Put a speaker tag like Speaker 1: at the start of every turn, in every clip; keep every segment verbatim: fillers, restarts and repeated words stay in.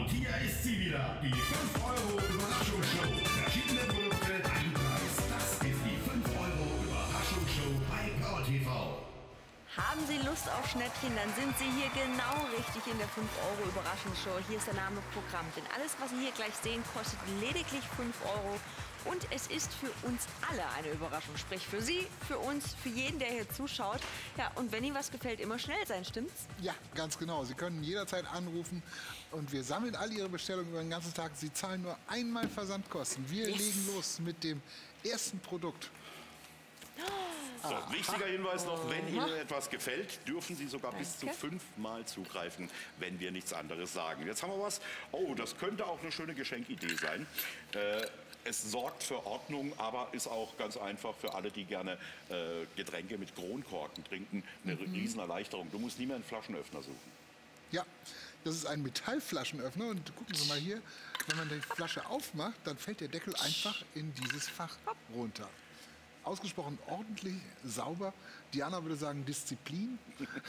Speaker 1: Und hier ist sie wieder, die fünf Euro Überraschungsshow. Verschiedene Produkte, ein Preis. Das ist die fünf Euro Überraschungsshow bei Power T V.
Speaker 2: Haben Sie Lust auf Schnäppchen, dann sind Sie hier genau richtig in der fünf Euro Überraschungsshow. Hier ist der Name Programm. Denn alles, was Sie hier gleich sehen, kostet lediglich fünf Euro. Und es ist für uns alle eine Überraschung. Sprich für Sie, für uns, für jeden, der hier zuschaut. Ja, und wenn Ihnen was gefällt, immer schnell sein, stimmt's?
Speaker 3: Ja, ganz genau. Sie können jederzeit anrufen und wir sammeln all Ihre Bestellungen über den ganzen Tag. Sie zahlen nur einmal Versandkosten. Wir
Speaker 2: Yes.
Speaker 3: legen los mit dem ersten Produkt.
Speaker 4: So, wichtiger Hinweis noch, wenn Ihnen etwas gefällt, dürfen Sie sogar bis zu
Speaker 2: Danke.
Speaker 4: fünfmal zugreifen, wenn wir nichts anderes sagen. Jetzt haben wir was, oh, das könnte auch eine schöne Geschenkidee sein. Äh, es sorgt für Ordnung, aber ist auch ganz einfach für alle, die gerne äh, Getränke mit Kronkorken trinken, eine
Speaker 2: Mhm.
Speaker 4: Riesenerleichterung. Du musst nie mehr einen Flaschenöffner suchen.
Speaker 3: Ja, das ist ein Metallflaschenöffner und gucken Sie mal hier, wenn man die Flasche aufmacht, dann fällt der Deckel einfach in dieses Fach runter. Ausgesprochen ordentlich, sauber. Diana würde sagen Disziplin.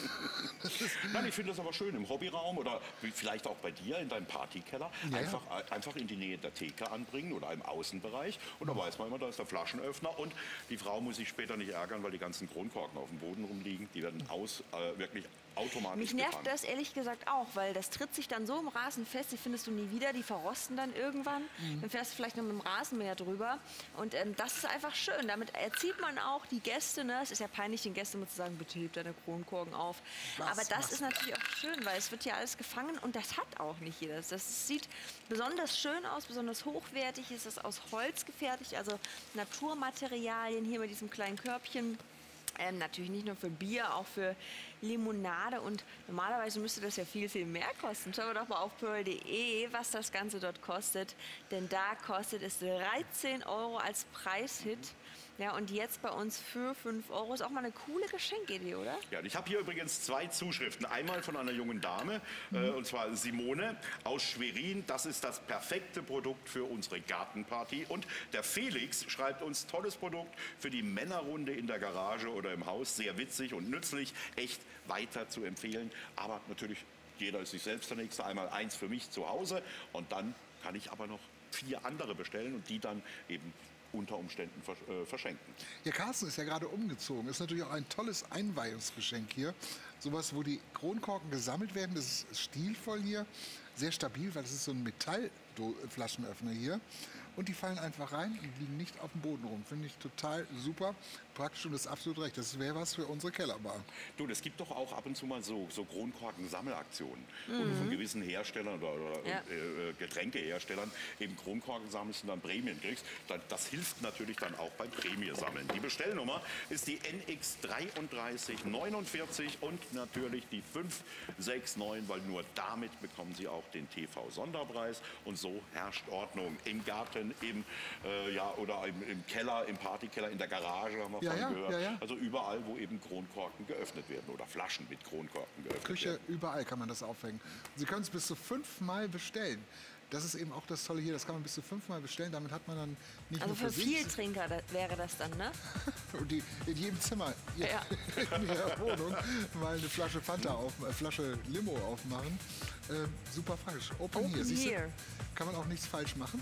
Speaker 4: Nein, ich finde das aber schön im Hobbyraum oder wie vielleicht auch bei dir in deinem Partykeller.
Speaker 3: Ja,
Speaker 4: einfach, einfach in die Nähe der Theke anbringen oder im Außenbereich. Und da weiß man immer, da ist der Flaschenöffner. Und die Frau muss sich später nicht ärgern, weil die ganzen Kronkorken auf dem Boden rumliegen. Die werden aus, äh, wirklich automatisch
Speaker 2: Mich nervt
Speaker 4: gefangen.
Speaker 2: das ehrlich gesagt auch, weil das tritt sich dann so im Rasen fest, die findest du nie wieder, die verrosten dann irgendwann. Dann fährst du vielleicht noch mit dem Rasenmäher drüber. Und ähm, das ist einfach schön. Damit erzieht man auch die Gäste. Ne? Es ist ja peinlich, den Gästen immer zu sagen, bitte hebt deine Kronkorken auf.
Speaker 3: Was
Speaker 2: Aber das
Speaker 3: machst
Speaker 2: ist
Speaker 3: du?
Speaker 2: natürlich auch schön, weil es wird ja alles gefangen und das hat auch nicht jeder. Das sieht besonders schön aus, besonders hochwertig. Es ist aus Holz gefertigt, also Naturmaterialien hier mit diesem kleinen Körbchen. Ähm, natürlich nicht nur für Bier, auch für Limonade. Und normalerweise müsste das ja viel, viel mehr kosten. Schauen wir doch mal auf pearl punkt de, was das Ganze dort kostet. Denn da kostet es dreizehn Euro als Preishit. Ja, und jetzt bei uns für fünf Euro ist auch mal eine coole Geschenkidee, oder?
Speaker 4: Ja, und ich habe hier übrigens zwei Zuschriften. Einmal von einer jungen Dame, äh, und zwar Simone aus Schwerin. Das ist das perfekte Produkt für unsere Gartenparty. Und der Felix schreibt uns, tolles Produkt für die Männerrunde in der Garage oder im Haus. Sehr witzig und nützlich, echt weiter zu empfehlen. Aber natürlich, jeder ist sich selbst der Nächste. Einmal eins für mich zu Hause und dann kann ich aber noch vier andere bestellen und die dann eben unter Umständen vers äh, verschenken.
Speaker 3: Ja, Carsten ist ja gerade umgezogen. Ist natürlich auch ein tolles Einweihungsgeschenk hier. Sowas, wo die Kronkorken gesammelt werden. Das ist stilvoll hier. Sehr stabil, weil das ist so ein Metallflaschenöffner hier. Und die fallen einfach rein und liegen nicht auf dem Boden rum. Finde ich total super. Praktisch und das ist absolut recht. Das wäre was für unsere Kellerbar.
Speaker 4: Du, es gibt doch auch ab und zu mal so, so Kronkorken-Sammelaktionen, wo du von gewissen Herstellern oder, oder
Speaker 2: Ja.
Speaker 4: äh, Getränkeherstellern eben Kronkorken sammelst und dann Prämien kriegst. Das, das hilft natürlich dann auch beim Prämiesammeln. Die Bestellnummer ist die N X dreiunddreißig neunundvierzig und natürlich die fünf sechs neun, weil nur damit bekommen Sie auch den T V-Sonderpreis. Und so herrscht Ordnung im Garten, im, äh, ja, oder im, im Keller, im Partykeller, in der Garage, haben wir
Speaker 3: Ja,
Speaker 4: vorhin
Speaker 3: ja,
Speaker 4: gehört.
Speaker 3: ja, ja.
Speaker 4: Also überall, wo eben Kronkorken geöffnet werden oder Flaschen mit Kronkorken geöffnet
Speaker 3: Küche,
Speaker 4: werden.
Speaker 3: überall kann man das aufhängen. Sie können es bis zu fünfmal bestellen. Das ist eben auch das Tolle hier. Das kann man bis zu fünfmal bestellen. Damit hat man dann nicht
Speaker 2: Also
Speaker 3: nur
Speaker 2: für
Speaker 3: für sich,
Speaker 2: Vieltrinker da- wäre das dann, ne?
Speaker 3: und die, in jedem Zimmer ja,
Speaker 2: Ja.
Speaker 3: in ihrer Wohnung mal eine Flasche Fanta auf, äh, Flasche Limo aufmachen. Äh, super falsch. Open,
Speaker 2: Open
Speaker 3: here. Siehst du?
Speaker 2: here.
Speaker 3: Kann man auch nichts falsch machen.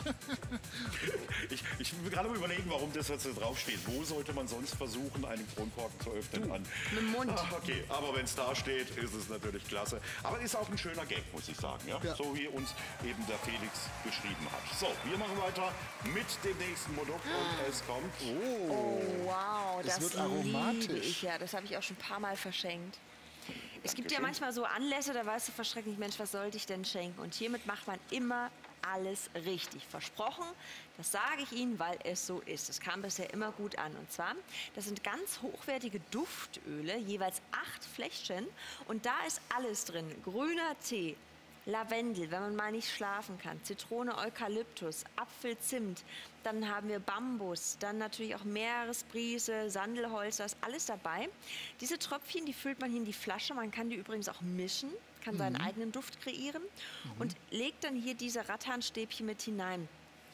Speaker 4: Ich, ich will gerade mal überlegen, warum das jetzt so draufsteht. Wo sollte man sonst versuchen, einen Kronkorken zu öffnen? An
Speaker 2: mit dem Mund.
Speaker 4: Ah, okay, aber wenn es da steht, ist es natürlich klasse. Aber ist auch ein schöner Gag, muss ich sagen. Ja?
Speaker 3: Ja.
Speaker 4: So wie uns eben der Felix geschrieben hat. So, wir machen weiter mit dem nächsten Produkt und es kommt...
Speaker 2: Oh, wow,
Speaker 3: Es
Speaker 2: das
Speaker 3: wird aromatisch.
Speaker 2: liebe ich ja. Das habe ich auch schon ein paar Mal verschenkt. Es gibt ja
Speaker 4: Dankeschön.
Speaker 2: manchmal so Anlässe, da weißt du verschrecklich, Mensch, was sollte ich denn schenken? Und hiermit macht man immer alles richtig. Versprochen, das sage ich Ihnen, weil es so ist. Es kam bisher immer gut an. Und zwar, das sind ganz hochwertige Duftöle, jeweils acht Fläschchen. Und da ist alles drin. Grüner Tee, Lavendel, wenn man mal nicht schlafen kann, Zitrone, Eukalyptus, Apfel, Zimt, dann haben wir Bambus, dann natürlich auch Meeresbrise, Sandelholz, da ist alles dabei. Diese Tröpfchen, die füllt man hier in die Flasche, man kann die übrigens auch mischen, kann seinen eigenen Duft kreieren und legt dann hier diese Rattanstäbchen mit hinein.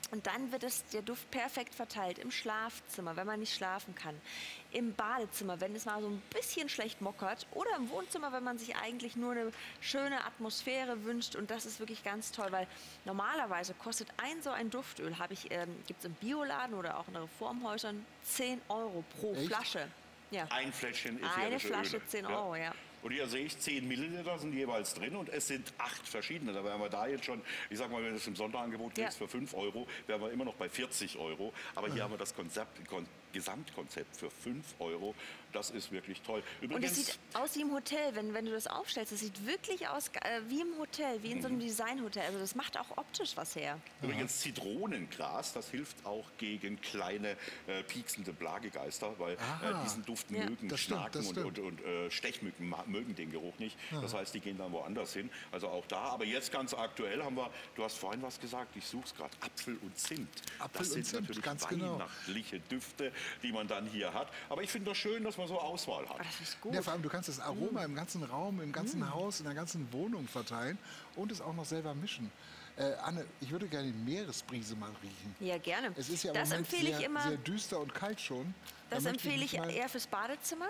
Speaker 2: Und dann wird es, der Duft perfekt verteilt im Schlafzimmer, wenn man nicht schlafen kann, im Badezimmer, wenn es mal so ein bisschen schlecht mockert oder im Wohnzimmer, wenn man sich eigentlich nur eine schöne Atmosphäre wünscht. Und das ist wirklich ganz toll, weil normalerweise kostet ein so ein Duftöl, habe ich, ähm, gibt es im Bioladen oder auch in Reformhäusern, zehn Euro pro
Speaker 3: Echt?
Speaker 2: Flasche. Ja.
Speaker 4: Ein Fläschchen
Speaker 2: Eine
Speaker 4: ätherische
Speaker 2: Flasche
Speaker 4: Öle.
Speaker 2: zehn Euro, ja.
Speaker 4: Und hier sehe ich, zehn Milliliter sind jeweils drin und es sind acht verschiedene. Da wären wir da jetzt schon, ich sag mal, wenn du es im Sonderangebot kriegst
Speaker 2: Ja.
Speaker 4: für fünf Euro, wären wir immer noch bei vierzig Euro. Aber hier haben wir das Konzept, Kon Gesamtkonzept für fünf Euro. Das ist wirklich toll.
Speaker 2: Und
Speaker 4: Übrigens,
Speaker 2: es sieht aus wie im Hotel, wenn, wenn du das aufstellst. Das sieht wirklich aus äh, wie im Hotel, wie in so einem Designhotel. Also das macht auch optisch was her.
Speaker 4: Übrigens Zitronengras, das hilft auch gegen kleine äh, pieksende Plagegeister, weil äh,
Speaker 3: Aha.
Speaker 4: diesen Duft
Speaker 2: Ja.
Speaker 4: mögen
Speaker 3: Das stimmt,
Speaker 4: Schnaken
Speaker 3: das
Speaker 4: und, und,
Speaker 3: stimmt.
Speaker 4: und äh, Stechmücken ma- mögen den Geruch nicht. Das heißt, die gehen dann woanders hin. Also auch da. Aber jetzt ganz aktuell haben wir, du hast vorhin was gesagt, ich suche es gerade, Apfel und Zimt.
Speaker 3: Apfel
Speaker 4: das
Speaker 3: und
Speaker 4: sind
Speaker 3: Zimt,
Speaker 4: natürlich
Speaker 3: ganz genau.
Speaker 4: weihnachtliche Düfte, die man dann hier hat. Aber ich finde das schön, dass man so Auswahl hat.
Speaker 2: Aber das ist gut.
Speaker 3: Ja, vor allem, du kannst das Aroma im ganzen Raum, im ganzen Haus, in der ganzen Wohnung verteilen und es auch noch selber mischen. Äh, Anne, ich würde gerne die Meeresbrise mal riechen.
Speaker 2: Ja, gerne.
Speaker 3: Es ist ja im
Speaker 2: das
Speaker 3: Moment
Speaker 2: empfehle
Speaker 3: sehr,
Speaker 2: ich immer.
Speaker 3: sehr düster und kalt schon. Da
Speaker 2: Das
Speaker 3: möchte
Speaker 2: empfehle
Speaker 3: mich
Speaker 2: ich
Speaker 3: mal-
Speaker 2: eher fürs Badezimmer.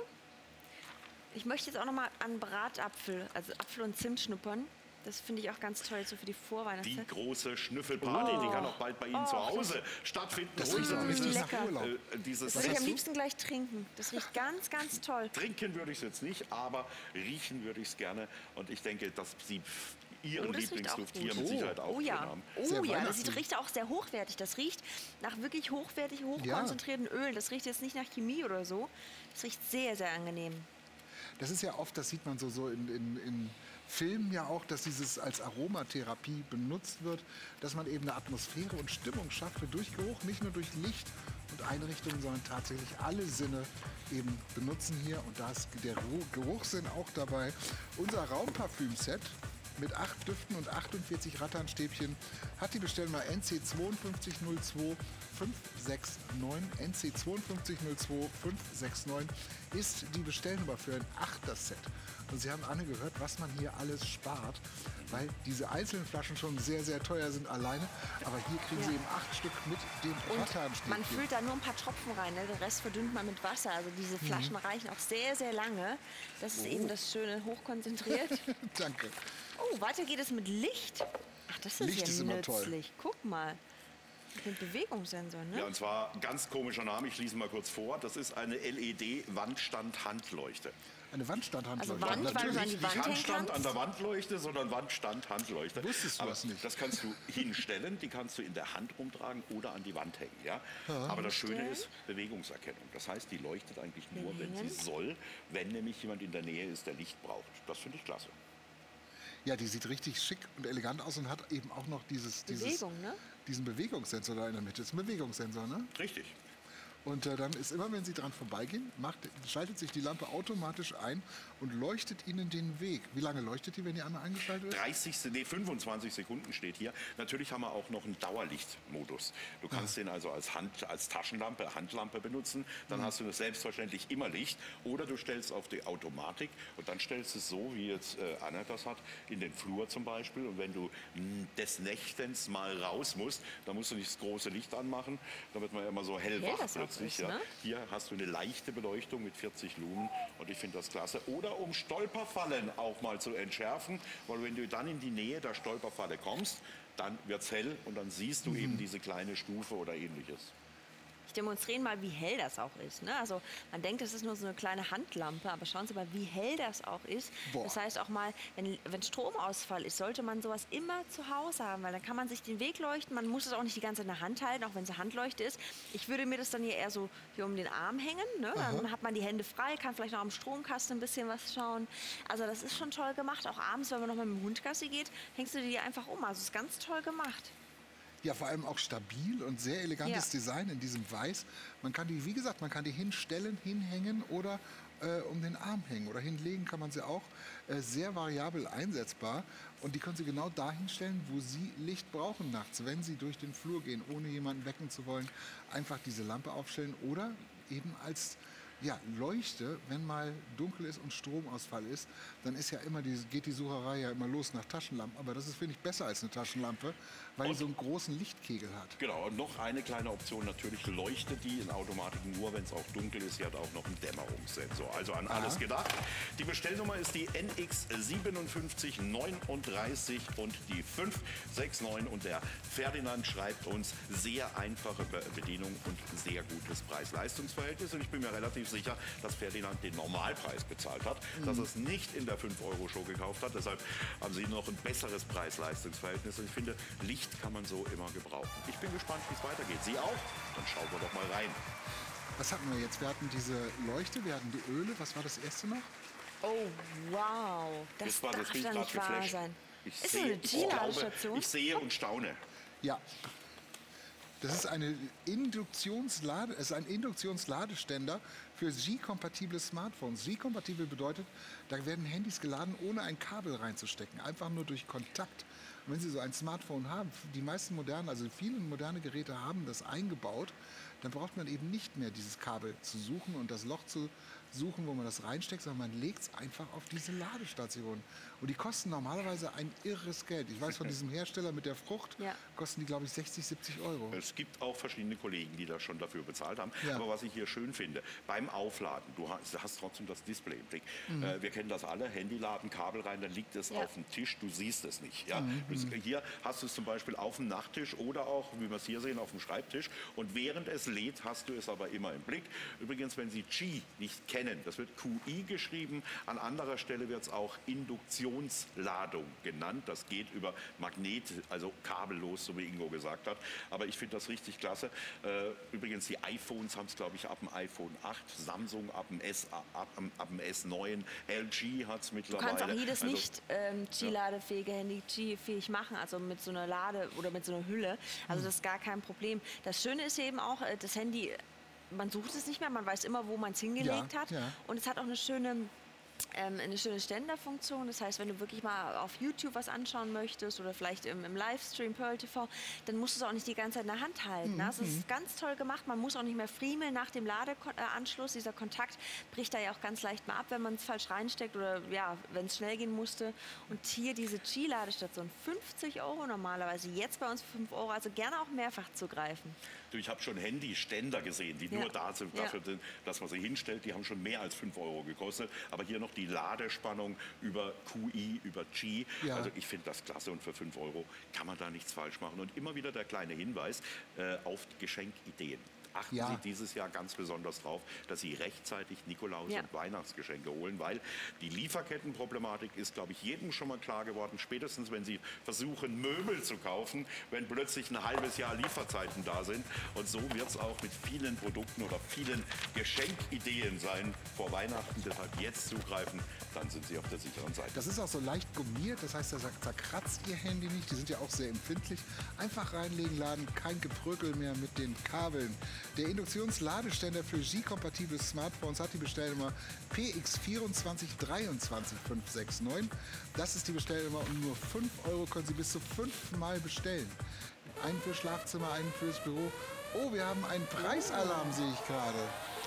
Speaker 2: Ich möchte jetzt auch noch mal an Bratapfel, also Apfel und Zimt schnuppern. Das finde ich auch ganz toll, so für die
Speaker 4: Die
Speaker 2: Vorweihnachtszeit.
Speaker 4: große Schnüffelparty, die kann auch bald bei Ihnen
Speaker 2: Oh,
Speaker 4: zu Hause stattfinden.
Speaker 3: Das
Speaker 4: Ruhig
Speaker 3: riecht so
Speaker 4: so
Speaker 3: ein
Speaker 4: ein
Speaker 3: bisschen
Speaker 4: bisschen,
Speaker 3: nach
Speaker 2: lecker.
Speaker 3: Urlaub.
Speaker 4: äh, dieses
Speaker 2: Das würde ich
Speaker 3: hast
Speaker 2: am
Speaker 3: du?
Speaker 2: liebsten gleich trinken. Das riecht ganz, ganz toll.
Speaker 4: Trinken würde ich es jetzt nicht, aber riechen würde ich es gerne. Und ich denke, dass Sie Ihren
Speaker 2: Oh, das riecht auch
Speaker 4: Lieblingsduft
Speaker 2: gut.
Speaker 4: hier mit Sicherheit auch
Speaker 2: Oh
Speaker 4: drin
Speaker 2: ja,
Speaker 4: haben.
Speaker 2: oh
Speaker 3: Sehr
Speaker 2: ja, das
Speaker 3: weihnachtlich.
Speaker 2: sieht, riecht auch sehr hochwertig. Das riecht nach wirklich hochwertig, hochkonzentrierten Ölen. Das riecht jetzt nicht nach Chemie oder so. Das riecht sehr, sehr angenehm.
Speaker 3: Das ist ja oft, das sieht man so, so in, in, in Filmen ja auch, dass dieses als Aromatherapie benutzt wird, dass man eben eine Atmosphäre und Stimmung schafft durch Geruch, nicht nur durch Licht und Einrichtungen, sondern tatsächlich alle Sinne eben benutzen hier. Und da ist der Ru- Geruchssinn auch dabei. Unser Raumparfüm-Set mit acht Düften und achtundvierzig Rattanstäbchen hat die Bestellnummer N C zwei fünf null zwei fünf sechs neun. N C zwei fünf null zwei fünf sechs neun ist die Bestellnummer für ein Achter-Set. Und Sie haben Anne gehört, was man hier alles spart, weil diese einzelnen Flaschen schon sehr, sehr teuer sind alleine. Aber hier kriegen
Speaker 2: Ja.
Speaker 3: Sie eben acht Stück mit dem
Speaker 2: Und
Speaker 3: Rattanstäbchen.
Speaker 2: man füllt da nur ein paar Tropfen rein, ne? Den Rest verdünnt man mit Wasser. Also diese
Speaker 3: Mhm.
Speaker 2: Flaschen reichen auch sehr, sehr lange. Das ist eben das Schöne, hochkonzentriert.
Speaker 3: Danke.
Speaker 2: Oh, weiter geht es mit Licht. Ach, das ist
Speaker 3: Licht
Speaker 2: ja
Speaker 3: ist immer toll.
Speaker 2: nützlich. Guck mal. Mit Bewegungssensor, ne?
Speaker 4: Ja, und zwar ganz komischer Name, ich lese mal kurz vor. Das ist eine L E D-Wandstand-Handleuchte.
Speaker 3: Eine Wandstandhandleuchte.
Speaker 2: Also Wand, weil du an
Speaker 3: Natürlich.
Speaker 2: die Wand
Speaker 4: Nicht
Speaker 2: hängen
Speaker 4: Handstand
Speaker 2: kannst?
Speaker 4: an der Wandleuchte, sondern Wandstand-Handleuchte.
Speaker 3: Wusstest du
Speaker 4: Aber
Speaker 3: das nicht?
Speaker 4: Das kannst du hinstellen, die kannst du in der Hand rumtragen oder an die Wand hängen. Ja? Aber das Schöne
Speaker 2: Hinstellen.
Speaker 4: ist Bewegungserkennung. Das heißt, die leuchtet eigentlich nur, wenn
Speaker 2: Hängen.
Speaker 4: sie soll, wenn nämlich jemand in der Nähe ist, der Licht braucht. Das finde ich klasse.
Speaker 3: Ja, die sieht richtig schick und elegant aus und hat eben auch noch dieses, dieses,
Speaker 2: Bewegung, ne?
Speaker 3: diesen Bewegungssensor da in der Mitte. Das ist ein Bewegungssensor, ne?
Speaker 4: Richtig.
Speaker 3: Und äh, dann ist immer, wenn Sie dran vorbeigehen, macht, schaltet sich die Lampe automatisch ein und leuchtet Ihnen den Weg. Wie lange leuchtet die, wenn die einmal eingeschaltet ist?
Speaker 4: dreißig, nee, fünfundzwanzig Sekunden steht hier. Natürlich haben wir auch noch einen Dauerlichtmodus. Du kannst den also als, Hand, als Taschenlampe, Handlampe benutzen. Dann hast du das selbstverständlich immer Licht. Oder du stellst auf die Automatik und dann stellst du es so, wie jetzt äh, Anna das hat, in den Flur zum Beispiel. Und wenn du mh, des Nächtens mal raus musst, dann musst du nicht das große Licht anmachen. Da wird man ja immer so hellwach
Speaker 2: Hell das auch
Speaker 4: plötzlich.
Speaker 2: ist,
Speaker 4: Ja.
Speaker 2: ne?
Speaker 4: Hier hast du eine leichte Beleuchtung mit vierzig Lumen und ich finde das klasse. Oder um Stolperfallen auch mal zu entschärfen, weil wenn du dann in die Nähe der Stolperfalle kommst, dann wird es hell und dann siehst du
Speaker 3: Mhm.
Speaker 4: eben diese kleine Stufe oder ähnliches.
Speaker 2: Ich demonstriere mal, wie hell das auch ist. Ne? Also man denkt, das ist nur so eine kleine Handlampe, aber schauen Sie mal, wie hell das auch ist.
Speaker 3: Boah.
Speaker 2: Das heißt auch mal, wenn, wenn Stromausfall ist, sollte man sowas immer zu Hause haben, weil dann kann man sich den Weg leuchten. Man muss es auch nicht die ganze Zeit in der Hand halten, auch wenn es eine Handleuchte ist. Ich würde mir das dann hier eher so hier um den Arm hängen. Ne? Dann hat man die Hände frei, kann vielleicht noch am Stromkasten ein bisschen was schauen. Also das ist schon toll gemacht. Auch abends, wenn man noch mal mit dem Hund Gassi geht, hängst du die einfach um. Also es ist ganz toll gemacht.
Speaker 3: Ja, vor allem auch stabil und sehr elegantes
Speaker 2: Ja.
Speaker 3: Design in diesem Weiß. Man kann die, wie gesagt, man kann die hinstellen, hinhängen oder äh, um den Arm hängen oder hinlegen kann man sie auch. Äh, sehr variabel einsetzbar und die können Sie genau dahin stellen, wo Sie Licht brauchen nachts, wenn Sie durch den Flur gehen, ohne jemanden wecken zu wollen. Einfach diese Lampe aufstellen oder eben als Ja, Leuchte, wenn mal dunkel ist und Stromausfall ist, dann ist ja immer die, geht die Sucherei ja immer los nach Taschenlampen. Aber das ist, finde ich, besser als eine Taschenlampe, weil die so einen großen Lichtkegel hat.
Speaker 4: Genau, und noch eine kleine Option, natürlich leuchtet die in Automatik nur, wenn es auch dunkel ist. Sie hat auch noch einen Dämmerungssensor. Also an alles gedacht. Die Bestellnummer ist die N X siebenundfünfzig neununddreißig und die fünf sechs neun. Und der Ferdinand schreibt uns, sehr einfache Be- Bedienung und sehr gutes Preis-Leistungs-Verhältnis. Und ich bin mir relativ sicher, dass Ferdinand den Normalpreis bezahlt hat, mhm. dass er es nicht in der fünf Euro Show gekauft hat. Deshalb haben Sie noch ein besseres Preis-Leistungs-Verhältnis. Und ich finde, Licht kann man so immer gebrauchen. Ich bin gespannt, wie es weitergeht. Sie auch? Dann schauen wir doch mal rein.
Speaker 3: Was hatten wir jetzt? Wir hatten diese Leuchte, wir hatten die Öle. Was war das erste noch?
Speaker 2: Oh, wow. Das
Speaker 4: Jetzt war
Speaker 2: darf
Speaker 4: das bin ich
Speaker 2: doch
Speaker 4: gerade
Speaker 2: nicht wahr
Speaker 4: geflasht.
Speaker 2: sein.
Speaker 4: Ich
Speaker 2: Ist
Speaker 4: sehe,
Speaker 2: das eine
Speaker 4: ich, glaube,
Speaker 2: G-Ladestation?
Speaker 4: ich sehe und staune.
Speaker 3: Ja. Das ist, eine Induktionslade, es ist ein Induktionsladeständer für Qi-kompatible Smartphones. Qi-kompatibel bedeutet, da werden Handys geladen, ohne ein Kabel reinzustecken, einfach nur durch Kontakt. Und wenn Sie so ein Smartphone haben, die meisten modernen, also viele moderne Geräte haben das eingebaut, dann braucht man eben nicht mehr dieses Kabel zu suchen und das Loch zu suchen, wo man das reinsteckt, sondern man legt es einfach auf diese Ladestation. Und die kosten normalerweise ein irres Geld. Ich weiß von diesem Hersteller mit der Frucht,
Speaker 2: Ja.
Speaker 3: kosten die, glaube ich, sechzig, siebzig Euro.
Speaker 4: Es gibt auch verschiedene Kollegen, die das schon dafür bezahlt haben.
Speaker 3: Ja.
Speaker 4: Aber was ich hier schön finde, beim Aufladen, du hast, hast trotzdem das Display im Blick.
Speaker 3: Mhm.
Speaker 4: Äh, wir kennen das alle, Handy laden, Kabel rein, dann liegt es
Speaker 2: Ja.
Speaker 4: auf dem Tisch, du siehst es nicht. Ja?
Speaker 3: Mhm.
Speaker 4: Du, hier hast du es zum Beispiel auf dem Nachttisch oder auch, wie wir es hier sehen, auf dem Schreibtisch. Und während es lädt, hast du es aber immer im Blick. Übrigens, wenn Sie Qi nicht kennen, das wird Q I geschrieben, an anderer Stelle wird es auch Induktionsladung genannt. Das geht über Magnet, also kabellos, so wie Ingo gesagt hat. Aber ich finde das richtig klasse. Äh, übrigens, die iPhones haben es, glaube ich, ab dem iPhone acht, Samsung ab dem, S, ab, ab, ab dem S neun, L G hat es
Speaker 2: Du
Speaker 4: mittlerweile.
Speaker 2: kannst auch jedes
Speaker 4: Also,
Speaker 2: nicht ähm, Qi-ladefähige Handy Qi-fähig machen, also mit so einer Lade oder mit so einer Hülle. Also das ist gar kein Problem. Das Schöne ist eben auch, äh, das Handy, man sucht es nicht mehr, man weiß immer, wo man es hingelegt
Speaker 3: Ja,
Speaker 2: hat.
Speaker 3: ja.
Speaker 2: Und es hat auch eine schöne ähm, eine schöne Ständerfunktion. Das heißt, wenn du wirklich mal auf YouTube was anschauen möchtest oder vielleicht im, im Livestream Pearl T V, dann musst du es auch nicht die ganze Zeit in der Hand halten. Ne? Das ist ganz toll gemacht. Man muss auch nicht mehr friemeln nach dem Ladeanschluss. Dieser Kontakt bricht da ja auch ganz leicht mal ab, wenn man es falsch reinsteckt oder ja, wenn es schnell gehen musste. Und hier diese Qi-Ladestation, fünfzig Euro normalerweise, jetzt bei uns für fünf Euro, also gerne auch mehrfach zugreifen.
Speaker 4: Du, ich habe schon Handyständer gesehen, die
Speaker 2: Ja.
Speaker 4: nur da sind,
Speaker 2: Ja.
Speaker 4: dafür sind, dass man sie hinstellt. Die haben schon mehr als fünf Euro gekostet. Aber hier noch die Ladespannung über Q I, über Qi.
Speaker 3: Ja.
Speaker 4: Also ich finde das klasse und für fünf Euro kann man da nichts falsch machen. Und immer wieder der kleine Hinweis äh, auf Geschenkideen. Achten
Speaker 3: Ja.
Speaker 4: Sie dieses Jahr ganz besonders darauf, dass Sie rechtzeitig Nikolaus-
Speaker 2: Ja.
Speaker 4: und Weihnachtsgeschenke holen, weil die Lieferkettenproblematik ist, glaube ich, jedem schon mal klar geworden, spätestens wenn Sie versuchen, Möbel zu kaufen, wenn plötzlich ein halbes Jahr Lieferzeiten da sind. Und so wird es auch mit vielen Produkten oder vielen Geschenkideen sein vor Weihnachten. Deshalb jetzt zugreifen, dann sind Sie auf der sicheren Seite.
Speaker 3: Das ist auch so leicht gummiert, das heißt, da zerkratzt Ihr Handy nicht. Die sind ja auch sehr empfindlich. Einfach reinlegen, laden, kein Geprügel mehr mit den Kabeln. Der Induktionsladeständer für Qi-kompatible Smartphones hat die Bestellnummer P X vier zwei drei zwei fünf sechs neun. Das ist die Bestellnummer und nur fünf Euro können Sie bis zu fünfmal bestellen. Einen für Schlafzimmer, einen fürs Büro. Oh, wir haben einen Preisalarm, sehe ich gerade.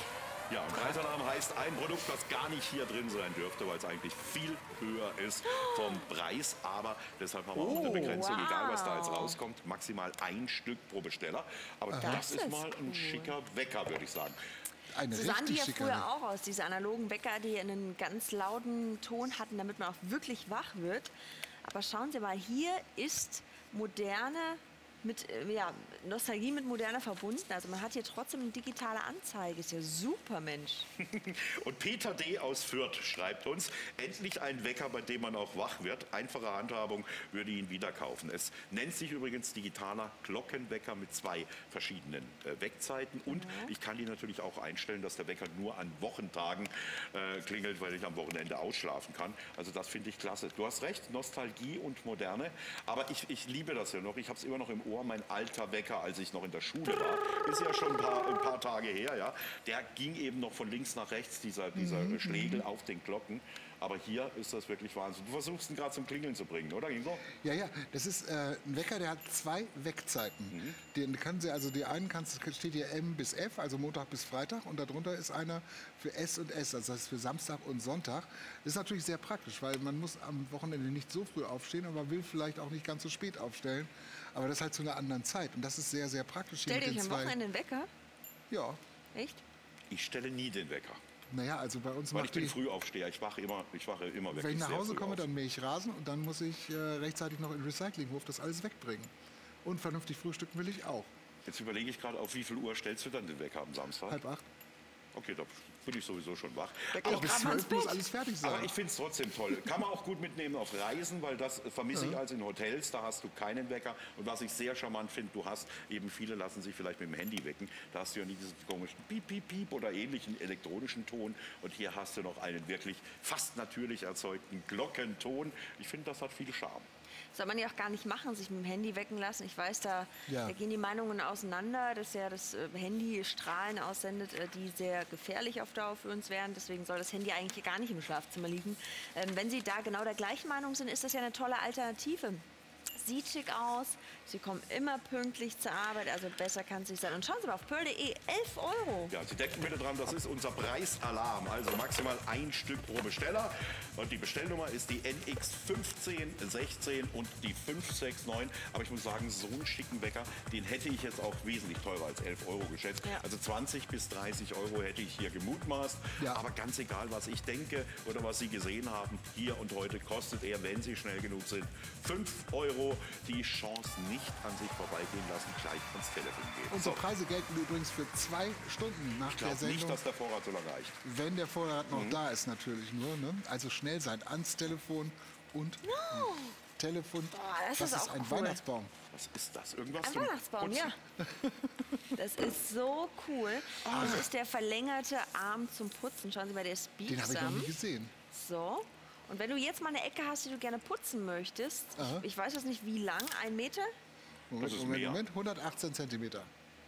Speaker 4: Ja, und Preisalarm heißt ein Produkt, das gar nicht hier drin sein dürfte, weil es eigentlich viel höher ist vom Preis. Aber deshalb haben wir auch eine
Speaker 2: Oh,
Speaker 4: Begrenzung, egal was da jetzt
Speaker 2: wow.
Speaker 4: rauskommt, maximal ein Stück pro Besteller. Aber das,
Speaker 2: Das
Speaker 4: ist
Speaker 2: ist
Speaker 4: mal ein
Speaker 2: cool.
Speaker 4: schicker Wecker, würde ich sagen.
Speaker 3: Eine
Speaker 2: So sahen die
Speaker 3: richtig
Speaker 2: ja
Speaker 3: schicke.
Speaker 2: früher auch aus, diese analogen Wecker, die einen ganz lauten Ton hatten, damit man auch wirklich wach wird. Aber schauen Sie mal, hier ist moderne, mit, äh, ja, Nostalgie mit moderner verbunden. Also man hat hier trotzdem eine digitale Anzeige. Ist ja super, Mensch.
Speaker 4: Und Peter D. aus Fürth schreibt uns, endlich ein Wecker, bei dem man auch wach wird. Einfache Handhabung, würde ihn wieder kaufen. Es nennt sich übrigens digitaler Glockenwecker mit zwei verschiedenen äh, Weckzeiten. Und ich kann die natürlich auch einstellen, dass der Wecker nur an Wochentagen äh, klingelt, weil ich am Wochenende ausschlafen kann. Also das finde ich klasse. Du hast recht, Nostalgie und Moderne. Aber ich, ich liebe das ja noch. Ich habe es immer noch im Ohr, mein alter Wecker, als ich noch in der Schule war. Ist ja schon ein paar, ein paar Tage her, ja. Der ging eben noch von links nach rechts, dieser, dieser Schlägel auf den Glocken. Aber hier ist das wirklich Wahnsinn. Du versuchst ihn gerade zum Klingeln zu bringen, oder Ingo?
Speaker 3: Ja, ja, das ist äh, ein Wecker, der hat zwei Weckzeiten.
Speaker 4: Mhm.
Speaker 3: Den kann sie, also die einen kannst, steht hier M bis F, also Montag bis Freitag, und darunter ist einer für S und S, also das ist für Samstag und Sonntag. Das ist natürlich sehr praktisch, weil man muss am Wochenende nicht so früh aufstehen, aber man will vielleicht auch nicht ganz so spät aufstellen. Aber das halt zu einer anderen Zeit, und das ist sehr, sehr praktisch. hier
Speaker 2: Stellt ihr
Speaker 3: mit
Speaker 2: euch
Speaker 3: den
Speaker 2: am
Speaker 3: zwei-
Speaker 2: Wochenende einen Wecker?
Speaker 3: Ja,
Speaker 2: Echt?
Speaker 4: Ich stelle nie den Wecker.
Speaker 3: naja, also bei uns
Speaker 4: Weil ich
Speaker 3: macht
Speaker 4: bin
Speaker 3: die...
Speaker 4: Frühaufsteher. Ich wache immer, ich wache immer wirklich
Speaker 3: Wenn ich nach
Speaker 4: sehr
Speaker 3: Hause
Speaker 4: früh
Speaker 3: komme,
Speaker 4: auf.
Speaker 3: dann mähe ich Rasen und dann muss ich äh, rechtzeitig noch in den Recyclinghof das alles wegbringen. Und vernünftig frühstücken will ich auch.
Speaker 4: Jetzt überlege ich gerade, auf wie viel Uhr stellst du dann den Wecker am Samstag?
Speaker 3: Halb acht.
Speaker 4: Okay, da bin ich sowieso schon wach.
Speaker 2: geht
Speaker 3: Aber
Speaker 2: auch
Speaker 3: bis
Speaker 2: grad mal ins
Speaker 3: zwölf muss
Speaker 2: Bett.
Speaker 3: alles fertig sein.
Speaker 4: Aber ich finde es trotzdem toll. Kann man auch gut mitnehmen auf Reisen, weil das vermisse ich als in Hotels. Da hast du keinen Wecker. Und was ich sehr charmant finde, du hast eben, viele lassen sich vielleicht mit dem Handy wecken. Da hast du ja nie diesen komischen Piep, Piep, Piep oder ähnlichen elektronischen Ton. Und hier hast du noch einen wirklich fast natürlich erzeugten Glockenton. Ich finde, das hat viel Charme.
Speaker 2: Soll man ja auch gar nicht machen, sich mit dem Handy wecken lassen. Ich weiß, da,
Speaker 3: Ja.
Speaker 2: da gehen die Meinungen auseinander, dass ja das äh, Handy Strahlen aussendet, äh, die sehr gefährlich auf Dauer für uns wären. Deswegen soll das Handy eigentlich gar nicht im Schlafzimmer liegen. Ähm, wenn Sie da genau der gleichen Meinung sind, ist das ja eine tolle Alternative. Sieht schick aus, Sie kommen immer pünktlich zur Arbeit, also besser kann es nicht sein. Und schauen Sie mal auf pearl punkt de, elf Euro.
Speaker 4: Ja, Sie denken bitte dran, das ist unser Preisalarm. Also maximal ein Stück pro Besteller. Und die Bestellnummer ist die N X fünfzehn sechzehn und die fünf sechs neun. Aber ich muss sagen, so einen schicken Wecker, den hätte ich jetzt auch wesentlich teurer als elf Euro geschätzt.
Speaker 2: Ja.
Speaker 4: Also zwanzig bis dreißig Euro hätte ich hier gemutmaßt.
Speaker 3: Ja.
Speaker 4: Aber ganz egal, was ich denke oder was Sie gesehen haben, hier und heute kostet er, wenn Sie schnell genug sind, fünf Euro. Die Chance nicht an sich vorbeigehen lassen, gleich ans Telefon gehen.
Speaker 3: Unsere
Speaker 4: So,
Speaker 3: Preise gelten übrigens für zwei Stunden nach
Speaker 4: ich
Speaker 3: der
Speaker 4: glaube
Speaker 3: Sendung.
Speaker 4: nicht, dass der Vorrat so lange reicht.
Speaker 3: Wenn der Vorrat
Speaker 4: Mhm.
Speaker 3: noch da ist, natürlich nur. Ne? Also schnell sein ans Telefon und Telefon.
Speaker 2: das
Speaker 3: das
Speaker 2: ist
Speaker 3: ist
Speaker 2: auch
Speaker 3: ein
Speaker 2: cool.
Speaker 3: Weihnachtsbaum.
Speaker 4: Was ist das? Irgendwas
Speaker 2: Ein
Speaker 4: zum
Speaker 2: Weihnachtsbaum,
Speaker 4: Putzen?
Speaker 2: ja. Das ist so cool. Das ist der verlängerte Arm zum Putzen. Schauen Sie mal, der ist
Speaker 3: Den habe ich noch
Speaker 2: biegsam.
Speaker 3: nie gesehen.
Speaker 2: So. Und wenn du jetzt mal eine Ecke hast, die du gerne putzen möchtest,
Speaker 3: Aha.
Speaker 2: ich, ich weiß jetzt nicht wie lang, ein Meter?
Speaker 3: Moment,
Speaker 4: ist
Speaker 3: Moment,
Speaker 4: mehr.
Speaker 3: Moment. hundertachtzehn Zentimeter.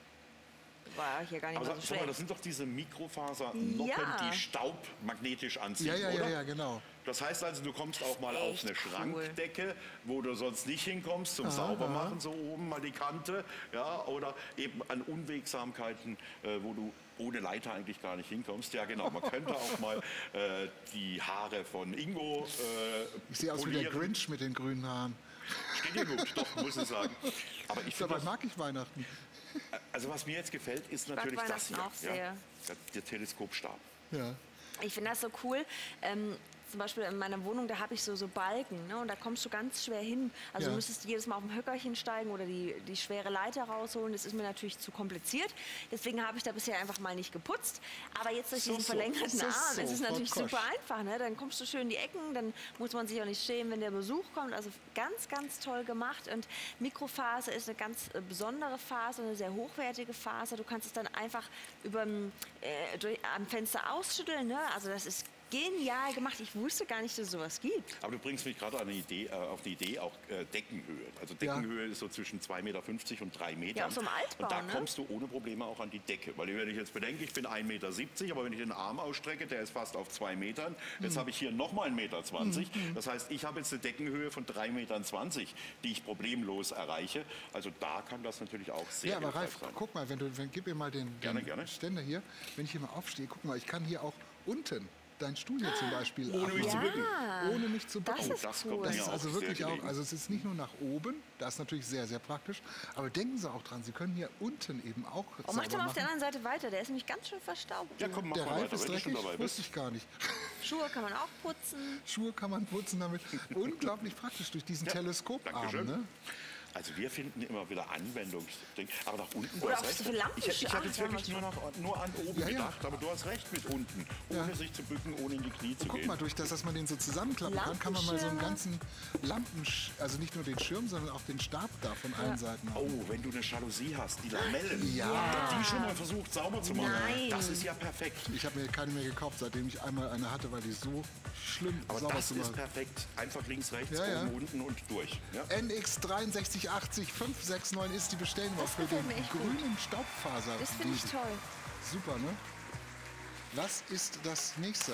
Speaker 2: War hier gar nicht
Speaker 4: Aber
Speaker 2: mal
Speaker 4: sag,
Speaker 2: so
Speaker 4: sag mal, das
Speaker 2: schlecht.
Speaker 4: sind doch diese Mikrofasernoppen,
Speaker 2: Ja.
Speaker 4: die Staub magnetisch anziehen,
Speaker 3: Ja, ja, ja,
Speaker 4: oder?
Speaker 3: ja, genau.
Speaker 4: Das heißt also, du kommst auch mal auf
Speaker 2: Echt
Speaker 4: eine
Speaker 2: cool.
Speaker 4: Schrankdecke, wo du sonst nicht hinkommst, zum Saubermachen, so oben mal die Kante, ja, oder eben an Unwegsamkeiten, äh, wo du ohne Leiter eigentlich gar nicht hinkommst. Ja, genau. Man könnte auch mal äh, die Haare von Ingo äh,
Speaker 3: Ich sehe aus wie der
Speaker 4: polieren.
Speaker 3: Grinch mit den grünen Haaren.
Speaker 4: Steht dir gut, doch, muss ich sagen. Aber ich finde
Speaker 3: Dabei
Speaker 4: das,
Speaker 3: mag ich Weihnachten.
Speaker 4: also was mir jetzt gefällt, ist
Speaker 2: mag
Speaker 4: natürlich das
Speaker 2: Weihnachten
Speaker 4: hier.
Speaker 2: auch sehr.
Speaker 4: Ja, der, der Teleskopstab.
Speaker 3: Ja.
Speaker 2: Ich finde das so cool. Ähm, zum Beispiel in meiner Wohnung, da habe ich so, so Balken, ne? Und da kommst du ganz schwer hin. Also
Speaker 3: Ja.
Speaker 2: du müsstest jedes Mal auf dem Höckerchen steigen oder die, die schwere Leiter rausholen. Das ist mir natürlich zu kompliziert. Deswegen habe ich da bisher einfach mal nicht geputzt. Aber jetzt durch
Speaker 3: So,
Speaker 2: diesen
Speaker 3: so.
Speaker 2: verlängerten
Speaker 3: So,
Speaker 2: Arm
Speaker 3: so,
Speaker 2: ist es
Speaker 3: Frau
Speaker 2: natürlich
Speaker 3: Kosch.
Speaker 2: super einfach. Ne? Dann kommst du schön in die Ecken, dann muss man sich auch nicht schämen, wenn der Besuch kommt. Also ganz, ganz toll gemacht. Und Mikrofaser ist eine ganz äh, besondere Faser, eine sehr hochwertige Faser. Du kannst es dann einfach über, äh, durch, am Fenster ausschütteln. Ne? Also das ist genial gemacht. Ich wusste gar nicht, dass es sowas gibt.
Speaker 4: Aber du bringst mich gerade an eine Idee, äh, auf die Idee, auch äh, Deckenhöhe. Also Deckenhöhe ist so zwischen zwei Meter fünfzig und drei Metern.
Speaker 2: Ja, auf so einem Altbau,
Speaker 4: und da
Speaker 2: ne?
Speaker 4: kommst du ohne Probleme auch an die Decke. Weil wenn ich jetzt bedenke, ich bin ein Meter siebzig, aber wenn ich den Arm ausstrecke, der ist fast auf zwei Metern. Jetzt
Speaker 2: Mhm.
Speaker 4: habe ich hier nochmal ein Meter. zwanzig. Das heißt, ich habe jetzt eine Deckenhöhe von drei Meter zwanzig, die ich problemlos erreiche. Also da kann das natürlich auch sehr
Speaker 3: Ja, aber
Speaker 4: hilfreich
Speaker 3: Ralf,
Speaker 4: sein.
Speaker 3: guck mal, wenn du, wenn, gib mir mal den, den
Speaker 4: Gerne, gerne.
Speaker 3: Ständer hier. Wenn ich hier mal aufstehe, guck mal, ich kann hier auch unten deinen Stuhl hier zum Beispiel
Speaker 4: Ohne mich zu
Speaker 3: abmachen.
Speaker 4: bücken.
Speaker 3: Ohne mich zu bücken.
Speaker 2: Das ist
Speaker 4: das
Speaker 2: cool.
Speaker 4: kommt
Speaker 3: Das
Speaker 4: mir
Speaker 3: ist
Speaker 4: auch
Speaker 3: also
Speaker 4: sehr
Speaker 3: wirklich auch,
Speaker 4: gelegen.
Speaker 3: also es ist nicht nur nach oben, das ist natürlich sehr, sehr praktisch, aber denken Sie auch dran, Sie können hier unten eben auch
Speaker 2: Oh, mach
Speaker 3: sauber
Speaker 2: doch mal auf der
Speaker 3: machen.
Speaker 2: anderen Seite weiter. Der ist nämlich ganz schön verstaubt.
Speaker 4: Ja, komm, mach
Speaker 3: Der
Speaker 4: mal
Speaker 3: Ralf
Speaker 4: weiter,
Speaker 3: ist
Speaker 4: wenn du schon
Speaker 3: dreckig,
Speaker 4: dabei bist.
Speaker 3: wusste ich gar nicht.
Speaker 2: Schuhe kann man auch putzen.
Speaker 3: Schuhe kann man putzen damit. Unglaublich praktisch durch diesen
Speaker 4: Ja,
Speaker 3: Teleskoparm.
Speaker 4: Dankeschön.
Speaker 3: Ne?
Speaker 4: Also wir finden immer wieder Anwendungsdinge. Aber nach unten, du
Speaker 2: Oder
Speaker 4: hast
Speaker 2: auch
Speaker 4: recht.
Speaker 2: so für Lampen-
Speaker 4: Ich, ich
Speaker 2: Ach,
Speaker 4: hatte jetzt
Speaker 2: da haben
Speaker 4: wirklich
Speaker 2: wir
Speaker 4: nur, nach, nur an oben
Speaker 3: Ja, ja.
Speaker 4: gedacht, aber du hast recht mit unten. Ohne
Speaker 3: Ja.
Speaker 4: sich zu bücken, ohne in die Knie zu
Speaker 3: Guck
Speaker 4: gehen.
Speaker 3: mal, durch das, dass man den so zusammenklappen kann, kann man mal so einen ganzen Lampen, also nicht nur den Schirm, sondern auch den Stab da von allen Seiten haben.
Speaker 4: Oh, wenn du eine Jalousie hast, die Lamellen,
Speaker 3: Ja.
Speaker 4: habt ihr die schon mal versucht sauber zu machen?
Speaker 2: Nein.
Speaker 4: Das ist ja perfekt.
Speaker 3: Ich habe mir keine mehr gekauft, seitdem ich einmal eine hatte, weil die so schlimm
Speaker 4: Aber
Speaker 3: sauber
Speaker 4: das
Speaker 3: zu
Speaker 4: ist
Speaker 3: machen.
Speaker 4: perfekt. Einfach links, rechts,
Speaker 3: Ja, ja.
Speaker 4: oben, unten und durch. Ja?
Speaker 3: N X drei sechs acht null fünf sechs neun ist die Bestellnummer
Speaker 2: Das
Speaker 3: für
Speaker 2: gefällt
Speaker 3: den
Speaker 2: mir echt gut.
Speaker 3: grünen Staubfaser.
Speaker 2: Das finde ich toll.
Speaker 3: Super, ne? Was ist das nächste?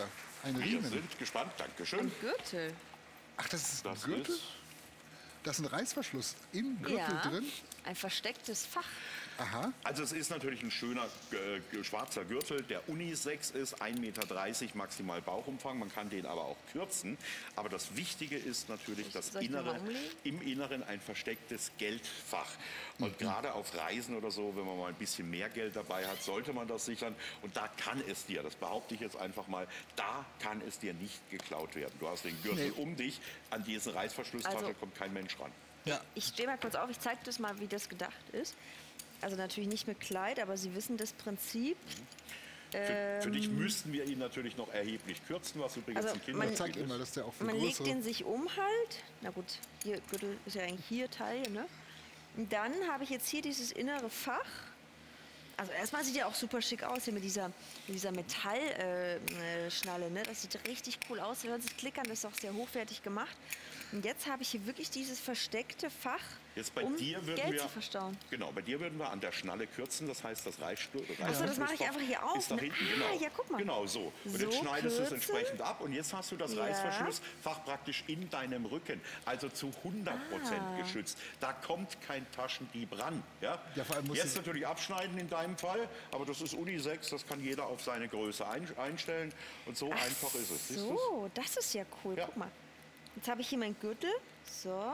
Speaker 3: Ein
Speaker 4: Wir
Speaker 3: Riemen.
Speaker 4: sind gespannt. Dankeschön.
Speaker 2: Ein Gürtel.
Speaker 3: Ach, das ist ein
Speaker 4: Das
Speaker 3: Gürtel?
Speaker 4: ist
Speaker 3: Da ist ein Reißverschluss im Gürtel
Speaker 2: Ja,
Speaker 3: drin.
Speaker 2: ein verstecktes Fach.
Speaker 3: Aha.
Speaker 4: Also es ist natürlich ein schöner äh, schwarzer Gürtel, der Unisex ist, ein Meter dreißig maximal Bauchumfang. Man kann den aber auch kürzen. Aber das Wichtige ist natürlich das
Speaker 2: Soll ich den
Speaker 4: Innere,
Speaker 2: mal umlegen?
Speaker 4: im Inneren ein verstecktes Geldfach. Und gerade auf Reisen oder so, wenn man mal ein bisschen mehr Geld dabei hat, sollte man das sichern. Und da kann es dir, das behaupte ich jetzt einfach mal, da kann es dir nicht geklaut werden. Du hast den Gürtel
Speaker 3: Nee.
Speaker 4: um dich, an diese Reißverschlusstasche
Speaker 2: Also-
Speaker 4: kommt kein Mensch ran.
Speaker 3: Ja.
Speaker 2: Ich stehe mal kurz auf, ich zeige das mal, wie das gedacht ist. Also natürlich nicht mit Kleid, aber Sie wissen das Prinzip.
Speaker 4: Für, für dich müssten wir ihn natürlich noch erheblich kürzen, was übrigens
Speaker 2: Also
Speaker 4: ein
Speaker 2: man-
Speaker 3: Man
Speaker 4: Kinderspiel
Speaker 3: zeigt immer,
Speaker 4: ist.
Speaker 3: dass der auch viel
Speaker 2: Man legt
Speaker 3: größere...
Speaker 2: den sich um halt. Na gut, hier Gürtel ist ja eigentlich hier Taille, ne? Und dann habe ich jetzt hier dieses innere Fach. Also erstmal sieht er auch super schick aus hier mit dieser, mit dieser Metallschnalle, äh, Schnalle, ne? Das sieht richtig cool aus. Sie hören sich klickern, das ist auch sehr hochwertig gemacht. Und jetzt habe ich hier wirklich dieses versteckte Fach,
Speaker 4: Jetzt bei
Speaker 2: um
Speaker 4: dir würden
Speaker 2: Geld
Speaker 4: wir,
Speaker 2: zu verstauen.
Speaker 4: genau, bei dir würden wir an der Schnalle kürzen, das heißt, das Reißschlu-
Speaker 2: Achso, das mache ich
Speaker 4: Reißverschlussfach
Speaker 2: einfach hier auf,
Speaker 4: ist da
Speaker 2: ne?
Speaker 4: hinten,
Speaker 2: Ah,
Speaker 4: genau.
Speaker 2: ja, guck mal.
Speaker 4: Genau so. Und
Speaker 2: So
Speaker 4: jetzt schneidest du es
Speaker 2: kürzen.
Speaker 4: entsprechend ab und jetzt hast du das
Speaker 2: Ja.
Speaker 4: Reißverschlussfach praktisch in deinem Rücken, also zu hundert Prozent
Speaker 2: Ah.
Speaker 4: geschützt. Da kommt kein Taschendieb ran. Ja?
Speaker 3: Ja, vor allem muss
Speaker 4: jetzt
Speaker 3: es-
Speaker 4: natürlich abschneiden in deinem Fall, aber das ist Unisex, das kann jeder auf seine Größe ein, einstellen und so einfach ist es. Siehst du's?
Speaker 2: So, das ist ja cool.
Speaker 4: Ja.
Speaker 2: Guck mal. Jetzt habe ich hier meinen Gürtel. So.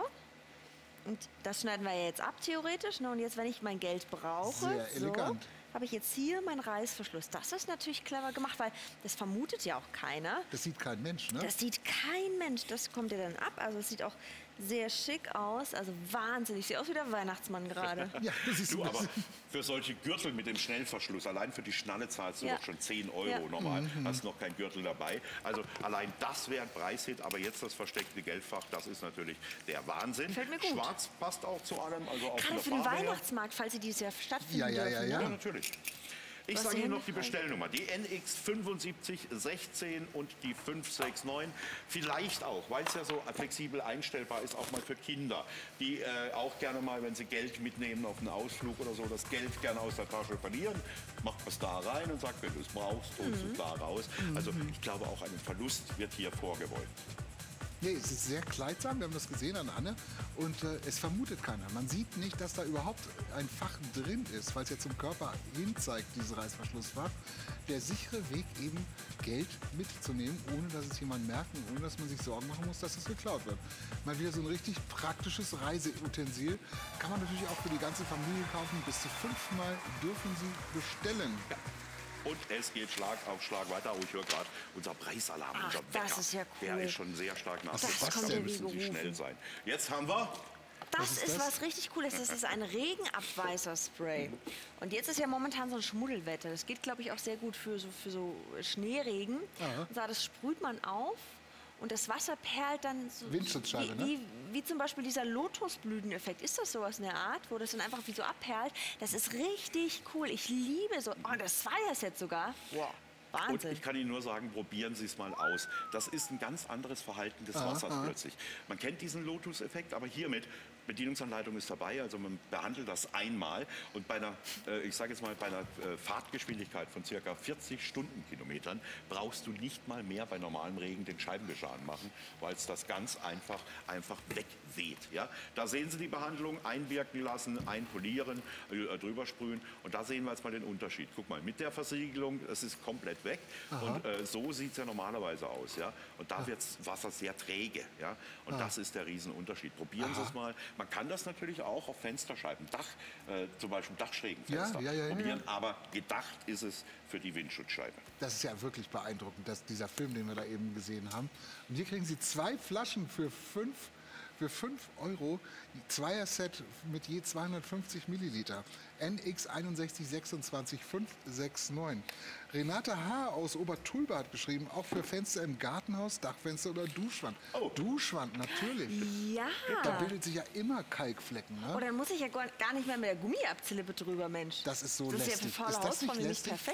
Speaker 2: Und das schneiden wir ja jetzt ab, theoretisch. Ne? Und jetzt, wenn ich mein Geld brauche,
Speaker 3: Sehr elegant.
Speaker 2: so, habe ich jetzt hier meinen Reißverschluss. Das ist natürlich clever gemacht, weil das vermutet ja auch keiner.
Speaker 3: Das sieht kein Mensch, ne?
Speaker 2: Das sieht kein Mensch. Das kommt ja dann ab. Also es sieht auch sehr schick aus. Also wahnsinnig. Sieht aus wie der Weihnachtsmann gerade.
Speaker 3: Ja, das ist
Speaker 4: Du,
Speaker 3: ein
Speaker 4: aber
Speaker 3: bisschen-
Speaker 4: für solche Gürtel mit dem Schnellverschluss, allein für die Schnalle zahlst du
Speaker 2: Ja.
Speaker 4: doch schon zehn Euro
Speaker 2: Ja.
Speaker 4: normal.
Speaker 3: Mhm.
Speaker 4: Hast noch kein Gürtel dabei. Also allein das wäre ein Preishit, aber jetzt das versteckte Geldfach, das ist natürlich der Wahnsinn.
Speaker 2: Fällt mir gut.
Speaker 4: Schwarz passt auch zu allem, also auch von
Speaker 2: Gerade
Speaker 4: der
Speaker 2: für den
Speaker 4: Farbe her.
Speaker 2: Weihnachtsmarkt, falls Sie dieses Jahr stattfinden
Speaker 3: Ja, ja, ja,
Speaker 2: dürfen.
Speaker 3: ja.
Speaker 2: Ne?
Speaker 4: Ja, natürlich. Ich
Speaker 2: Was
Speaker 4: sage
Speaker 2: die
Speaker 4: Ihnen noch
Speaker 2: Hände
Speaker 4: die
Speaker 2: frei?
Speaker 4: Bestellnummer. Die N X fünf sieben eins sechzehn und die fünf sechs neun. Vielleicht auch, weil es ja so flexibel einstellbar ist, auch mal für Kinder, die äh, auch gerne mal, wenn sie Geld mitnehmen auf einen Ausflug oder so, das Geld gerne aus der Tasche verlieren. Macht man es da rein und sagt, wenn du es brauchst, holst du es da raus. Also ich glaube, auch einen Verlust wird hier vorgebeugt.
Speaker 3: Nee, es ist sehr kleidsam, wir haben das gesehen an Anne. Und äh, es vermutet keiner. Man sieht nicht, dass da überhaupt ein Fach drin ist, weil es ja zum Körper hin zeigt, dieses Reißverschlussfach. Der sichere Weg eben, Geld mitzunehmen, ohne dass es jemand merkt und ohne dass man sich Sorgen machen muss, dass es geklaut wird. Mal wieder so ein richtig praktisches Reiseutensil. Kann man natürlich auch für die ganze Familie kaufen. Bis zu fünfmal dürfen Sie bestellen.
Speaker 4: Und es geht Schlag auf Schlag weiter. Oh, ich höre gerade unser Preisalarm,
Speaker 2: Ach,
Speaker 4: unser
Speaker 2: das
Speaker 4: Wecker.
Speaker 2: ist ja
Speaker 4: Der
Speaker 2: cool.
Speaker 4: ist schon sehr stark
Speaker 3: Das
Speaker 4: nachgefragt.
Speaker 3: kommt
Speaker 4: Da
Speaker 3: ja
Speaker 2: wie
Speaker 4: müssen Sie
Speaker 2: gerufen.
Speaker 4: schnell sein. Jetzt haben wir...
Speaker 2: Das
Speaker 3: ist
Speaker 2: ist,
Speaker 3: das?
Speaker 2: was richtig Cooles. Das ist ein Regenabweiserspray. Und jetzt ist ja momentan so ein Schmuddelwetter. Das geht, glaube ich, auch sehr gut für so, für so Schneeregen.
Speaker 3: Ja.
Speaker 2: Und zwar, das sprüht man auf und das Wasser perlt dann so.
Speaker 3: Windschutzscheibe,
Speaker 2: wie,
Speaker 3: ne?
Speaker 2: wie, wie zum Beispiel dieser Lotusblüteneffekt. Ist das sowas in der Art, wo das dann einfach wie so abperlt? Das ist richtig cool. Ich liebe so. Oh, das Zweier-Set sogar. Wow.
Speaker 4: Und
Speaker 2: Wahnsinn.
Speaker 4: ich kann Ihnen nur sagen, probieren Sie es mal aus. Das ist ein ganz anderes Verhalten des Wassers plötzlich. Man kennt diesen Lotus-Effekt, aber hiermit, Bedienungsanleitung ist dabei, also man behandelt das einmal und bei einer, äh, ich sage jetzt mal, bei einer äh, Fahrtgeschwindigkeit von circa vierzig Stundenkilometern brauchst du nicht mal mehr bei normalem Regen den Scheibenwischer anmachen, weil es das ganz einfach, einfach wegweht. Ja? Da sehen Sie die Behandlung, einwirken lassen, einpolieren, äh, drüber sprühen und da sehen wir jetzt mal den Unterschied. Guck mal, mit der Versiegelung, es ist komplett weg und äh, so sieht es ja normalerweise aus. Ja? Und da wird das Wasser sehr träge. Ja? Und das ist der Riesenunterschied. Probieren Sie es mal. Man kann das natürlich auch auf Fensterscheiben, Dach, äh, zum Beispiel Dachschrägenfenster
Speaker 3: Ja, ja, ja, ja.
Speaker 4: probieren, aber gedacht ist es für die Windschutzscheibe.
Speaker 3: Das ist ja wirklich beeindruckend, dass dieser Film, den wir da eben gesehen haben. Und hier kriegen Sie zwei Flaschen für fünf, für fünf Euro. Zweier-Set mit je zweihundertfünfzig Milliliter. N X eins eins sechs zwei fünf sechs neun. Renate H. aus Obertulba hat geschrieben, auch für Fenster im Gartenhaus, Dachfenster oder Duschwand.
Speaker 4: Oh.
Speaker 3: Duschwand, natürlich.
Speaker 2: Ja.
Speaker 3: Da bildet sich ja immer Kalkflecken. Ne?
Speaker 2: Oh, dann muss ich ja gar gar nicht mehr mit der Gummiabzilippe drüber, Mensch.
Speaker 3: Das ist so
Speaker 2: Das ist ja
Speaker 3: lästig.
Speaker 2: für faule
Speaker 3: Ist das nicht
Speaker 2: Hausfrau nicht
Speaker 3: lästig?
Speaker 2: perfekt.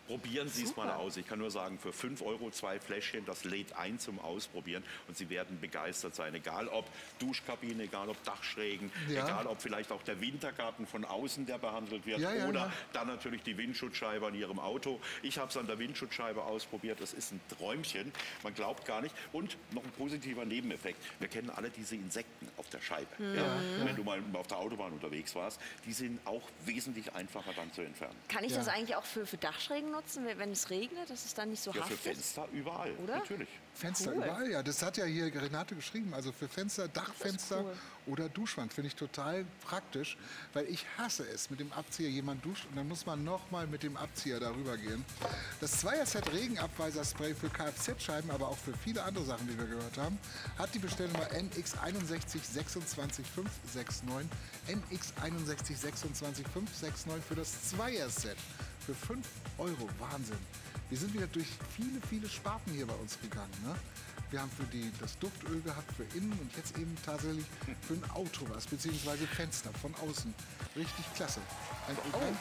Speaker 4: Probieren Sie es
Speaker 2: Super.
Speaker 4: mal aus. Ich kann nur sagen, für fünf Euro zwei Fläschchen, das lädt ein zum Ausprobieren und Sie werden begeistert sein. Egal ob Duschkabine, egal ob Dachschrägen,
Speaker 3: Ja.
Speaker 4: egal ob vielleicht auch der Wintergarten von außen, der behandelt wird
Speaker 3: Ja, ja,
Speaker 4: oder
Speaker 3: ja.
Speaker 4: dann natürlich die Windschutzscheibe an Ihrem Auto. Ich habe es an der Windschutzscheibe ausprobiert. Das ist ein Träumchen. Man glaubt gar nicht. Und noch ein positiver Nebeneffekt. Wir kennen alle diese Insekten auf der Scheibe. Ja. Wenn du mal auf der Autobahn unterwegs warst, die sind auch wesentlich einfacher dann zu entfernen.
Speaker 2: Kann ich
Speaker 3: Ja.
Speaker 2: das eigentlich auch für, für Dachschrägen nutzen, wenn wenn es regnet, dass es dann nicht so
Speaker 4: Ja, für
Speaker 2: haftet?
Speaker 4: Fenster überall.
Speaker 2: Oder?
Speaker 4: Natürlich.
Speaker 3: Fenster
Speaker 2: Cool.
Speaker 3: überall, ja. Das hat ja hier Renate geschrieben. Also für Fenster, Dachfenster
Speaker 2: cool.
Speaker 3: oder Duschwand finde ich total praktisch, weil ich hasse es, mit dem Abzieher jemand duscht und dann muss man nochmal mit dem Abzieher darüber gehen. Das Zweier-Set Regenabweiserspray für Kfz-Scheiben, aber auch für viele andere Sachen, die wir gehört haben, hat die Bestellnummer N X eins sechs sechs zwei fünf sechs neun. N X eins sechs sechs zwei fünf sechs neun für das Zweier-Set. Für fünf Euro. Wahnsinn. Wir sind wieder durch viele, viele Sparten hier bei uns gegangen. Ne? Wir haben für die, das Duftöl gehabt, für innen und jetzt eben tatsächlich für ein Auto was, beziehungsweise Fenster von außen. Richtig klasse. Ein, ein,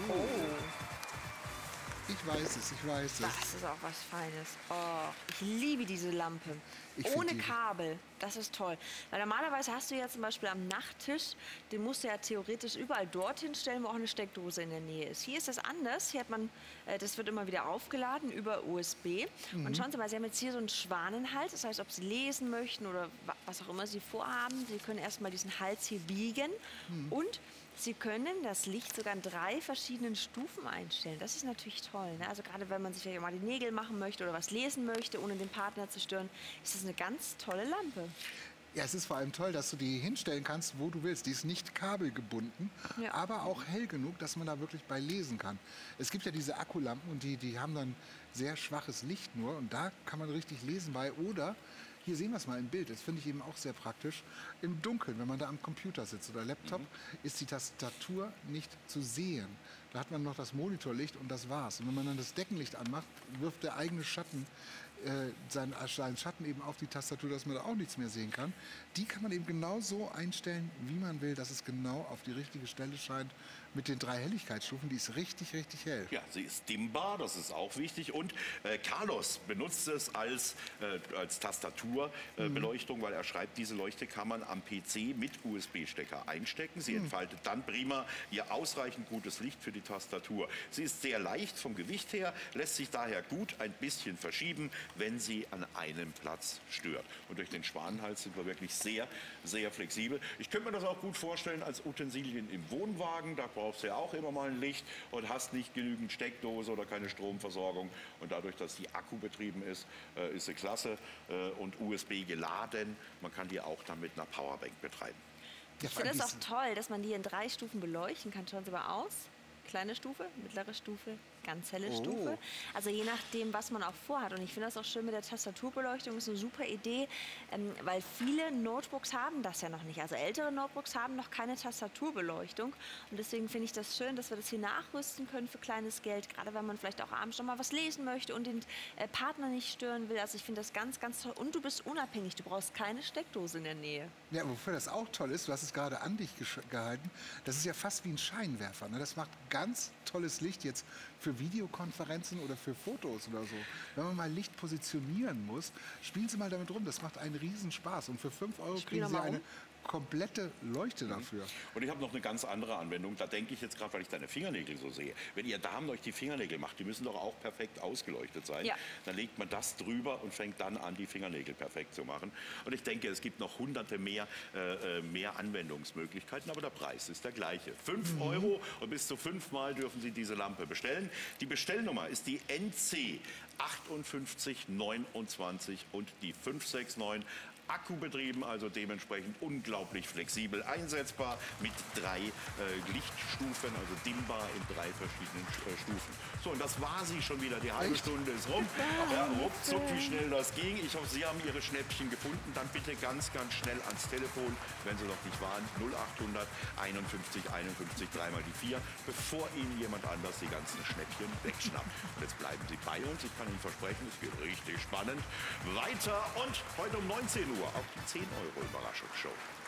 Speaker 3: ich weiß es, ich weiß es.
Speaker 2: Das ist auch was Feines. Oh, ich liebe diese Lampe.
Speaker 3: Ich find
Speaker 2: Ohne
Speaker 3: die-
Speaker 2: Kabel. Das ist toll. Weil normalerweise hast du ja zum Beispiel am Nachttisch, den musst du ja theoretisch überall dorthin stellen, wo auch eine Steckdose in der Nähe ist. Hier ist das anders. Hier hat man, äh, das wird immer wieder aufgeladen über U S B.
Speaker 3: Mhm.
Speaker 2: Und schauen Sie mal, Sie haben jetzt hier so einen Schwanenhals. Das heißt, ob Sie lesen möchten oder wa- was auch immer Sie vorhaben, Sie können erstmal diesen Hals hier biegen.
Speaker 3: Mhm.
Speaker 2: Und Sie können das Licht sogar in drei verschiedenen Stufen einstellen. Das ist natürlich toll. Ne? Also gerade wenn man sich vielleicht auch mal die Nägel machen möchte oder was lesen möchte, ohne den Partner zu stören, ist das eine ganz tolle Lampe.
Speaker 3: Ja, es ist vor allem toll, dass du die hinstellen kannst, wo du willst. Die ist nicht kabelgebunden,
Speaker 2: Ja.
Speaker 3: aber auch hell genug, dass man da wirklich bei lesen kann. Es gibt ja diese Akkulampen und die, die haben dann sehr schwaches Licht nur und da kann man richtig lesen bei. Oder, hier sehen wir es mal im Bild, das finde ich eben auch sehr praktisch, im Dunkeln, wenn man da am Computer sitzt oder Laptop, ist die Tastatur nicht zu sehen. Da hat man noch das Monitorlicht und das war's. Und wenn man dann das Deckenlicht anmacht, wirft der eigene Schatten äh, seinen, seinen Schatten eben auf die Tastatur, dass man da auch nichts mehr sehen kann. Die kann man eben genau so einstellen, wie man will, dass es genau auf die richtige Stelle scheint. Mit den drei Helligkeitsstufen, die ist richtig, richtig hell.
Speaker 4: Ja, sie ist dimmbar, das ist auch wichtig. Und äh, Carlos benutzt es als, äh, als Tastaturbeleuchtung, weil er schreibt, diese Leuchte kann man am P C mit U S B-Stecker einstecken. Sie entfaltet dann prima ihr ausreichend gutes Licht für die Tastatur. Sie ist sehr leicht vom Gewicht her, lässt sich daher gut ein bisschen verschieben, wenn sie an einem Platz stört. Und durch den Schwanenhals sind wir wirklich sehr, sehr flexibel. Ich könnte mir das auch gut vorstellen als Utensilien im Wohnwagen. Da brauchst du ja auch immer mal ein Licht und hast nicht genügend Steckdose oder keine Stromversorgung. Und dadurch, dass die Akku betrieben ist, äh, ist sie klasse äh, und U S B geladen. Man kann die auch dann mit einer Powerbank betreiben.
Speaker 3: Ja,
Speaker 2: Ich
Speaker 3: vor
Speaker 2: finde
Speaker 3: allem
Speaker 2: es auch
Speaker 3: ist-
Speaker 2: toll, dass man die in drei Stufen beleuchten kann. Schauen Sie mal aus. Kleine Stufe, mittlere Stufe, ganz helle
Speaker 3: Oh.
Speaker 2: Stufe. Also je nachdem, was man auch vorhat. Und ich finde das auch schön mit der Tastaturbeleuchtung. Das ist eine super Idee, ähm, weil viele Notebooks haben das ja noch nicht. Also ältere Notebooks haben noch keine Tastaturbeleuchtung. Und deswegen finde ich das schön, dass wir das hier nachrüsten können für kleines Geld. Gerade wenn man vielleicht auch abends noch mal was lesen möchte und den äh, Partner nicht stören will. Also ich finde das ganz, ganz toll. Und du bist unabhängig. Du brauchst keine Steckdose in der Nähe.
Speaker 3: Ja, wofür das auch toll ist, du hast es gerade an dich gesch- gehalten, das ist ja fast wie ein Scheinwerfer. Ne? Das macht ganz tolles Licht jetzt für Videokonferenzen oder für Fotos oder so. Wenn man mal Licht positionieren muss, spielen Sie mal damit rum. Das macht einen Riesenspaß. Und für fünf Euro
Speaker 2: Spiel
Speaker 3: kriegen
Speaker 2: doch
Speaker 3: Sie
Speaker 2: mal
Speaker 3: eine
Speaker 2: rum.
Speaker 3: komplette Leuchte dafür.
Speaker 4: Und ich habe noch eine ganz andere Anwendung. Da denke ich jetzt gerade, weil ich deine Fingernägel so sehe. Wenn ihr Damen euch die Fingernägel macht, die müssen doch auch perfekt ausgeleuchtet sein.
Speaker 2: Ja.
Speaker 4: Dann legt man das drüber und fängt dann an, die Fingernägel perfekt zu machen. Und ich denke, es gibt noch hunderte mehr, äh, mehr Anwendungsmöglichkeiten, aber der Preis ist der gleiche. Fünf Euro und bis zu fünfmal dürfen Sie diese Lampe bestellen. Die Bestellnummer ist die N C achtundfünfzig neunundzwanzig und die fünf sechs neun. Akkubetrieben, also dementsprechend unglaublich flexibel einsetzbar mit drei äh, Lichtstufen, also dimmbar in drei verschiedenen äh, Stufen. So, und das war sie schon wieder. Die halbe Stunde ist rum. Ja, ruckzuck, wie schnell das ging. Ich hoffe, Sie haben Ihre Schnäppchen gefunden. Dann bitte ganz, ganz schnell ans Telefon, wenn Sie noch nicht waren, null achthundert einundfünfzig einundfünfzig, dreimal die vier, bevor Ihnen jemand anders die ganzen Schnäppchen wegschnappt. Und jetzt bleiben Sie bei uns. Ich kann Ihnen versprechen, es wird richtig spannend. Weiter und heute um neunzehn Uhr auch die zehn Euro Überraschungsshow.